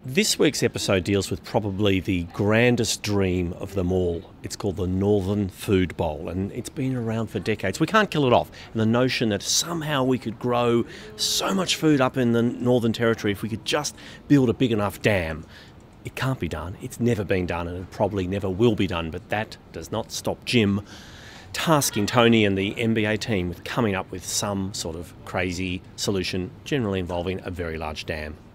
This week's episode deals with probably the grandest dream of them all. It's called the Northern Food Bowl, and it's been around for decades. We can't kill it off. And the notion that somehow we could grow so much food up in the Northern Territory if we could just build a big enough dam. It can't be done. It's never been done, and it probably never will be done. But that does not stop Jim tasking Tony and the NBA team with coming up with some sort of crazy solution, generally involving a very large dam.